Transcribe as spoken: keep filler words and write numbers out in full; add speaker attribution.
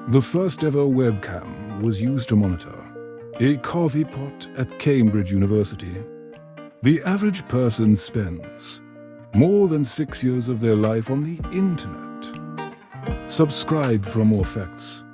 Speaker 1: The first ever webcam was used to monitor a coffee pot at Cambridge University. The average person spends more than six years of their life on the internet. Subscribe for more facts.